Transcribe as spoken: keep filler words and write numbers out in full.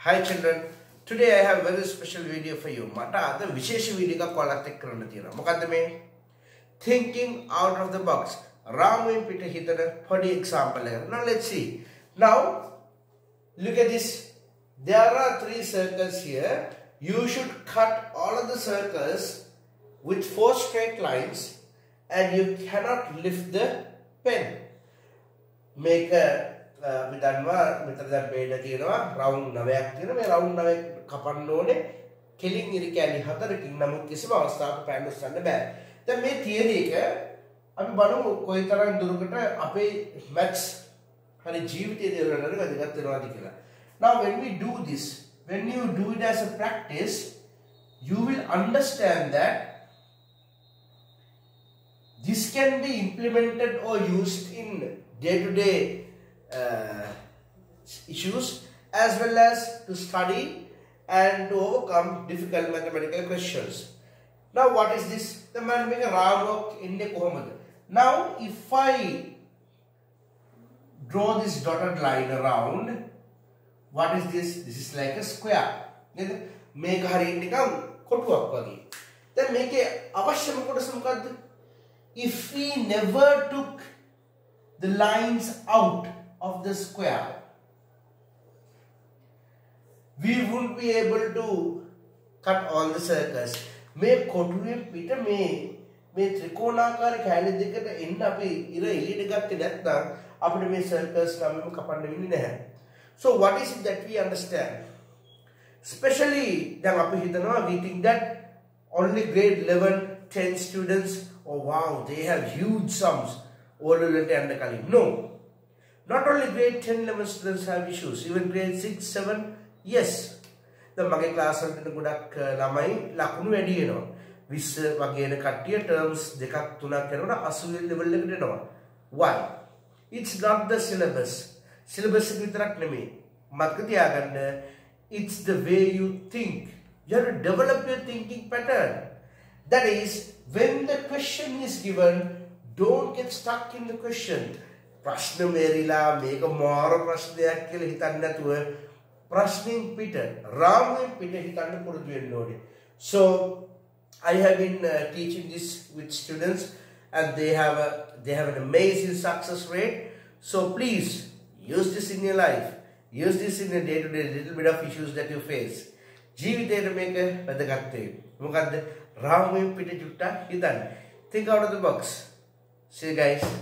Hi children, today I have a very special video for you. Mata ada විශේෂ video එකක් ඔයාලත් එක්ක කරන්න තියෙනවා. මොකද්ද මේ? Thinking out of the box. රාමුවෙන් පිට හිතන පොඩි example එකක්. Now let's see. Now look at this. There are three circles here. You should cut all of the circles with four straight lines and you cannot lift the pen. Make a අපි දන්නවා මෙතන දැන් පේන්න තියෙනවා round නවයක් තියෙනවා මේ round නවය කපන්න ඕනේ කෙලින් ඉරි කැලි හතරකින් නමුත් කිසිම අවස්ථාවක පෑන් උස්සන්න බෑ දැන් මේ තියරි එක අපි බලමු කොයිතරම් දුරකට අපේ මැත්ස් හරි ජීවිතයේ දේවල් වල වැදගත් වෙනවාද කියලා. Now when we do this, when you do it as a practice, you will understand that this can be implemented or used in day to day Uh, issues as well as to study and to overcome difficult mathematical questions. Now what is this? The man make a round in the Kohamad. Now if I draw this dotted line around, what is this? This is like a square. Make a indicam kotuak. Then make a avashyam kodasam. If we never took the lines out of the square, we won't be able to cut all the circles. මේ කොටුවේ පිට මේ මේ ත්‍රිකෝණාකාර කැලේ දෙකට එන්න අපි ඉර එළියට ගත්තේ නැත්නම් අපිට මේ circles නම් කපන්න වෙන්නේ නැහැ. So what is it that we understand? Especially දැන් අපි හිතනවා we think that only grade eleven ten students, oh wow, they have huge sums all වලට යන්න කලින්. No. Not only grade ten eleven students have issues, even grade six seven, yes. The mage class වලට ගොඩක් ළමයි ලකුණු වැඩි වෙනවා. twenty වගේ එන කට්ටිය terms දෙකක් තුනක් කරනකොට eighty level එකට එනවා. Why? It's not the syllabus. Syllabus එක විතරක් නෙමෙයි. මතක තියාගන්න, it's the way you think. You have to develop your thinking pattern. That is, when the question is given, don't get stuck in the question. ප්‍රශ්න මේරිලා මේක මාර ප්‍රශ්නයක් කියලා හිතන්නේ නැතුව ප්‍රශ්නෙන් පිට රාමුවෙන් පිට හිතන්න පුරුදු වෙන්න ඕනේ. So I have been uh, teaching this with students and they have a they have an amazing success rate. So please use this in your life. Use this in a day to day little bit of issues that you face. ජීවිතේට මේක වැදගත් වෙයි. මොකද්ද? රාමුවෙන් පිට චුට්ටක් හිතන්න. Think out of the box. See you guys.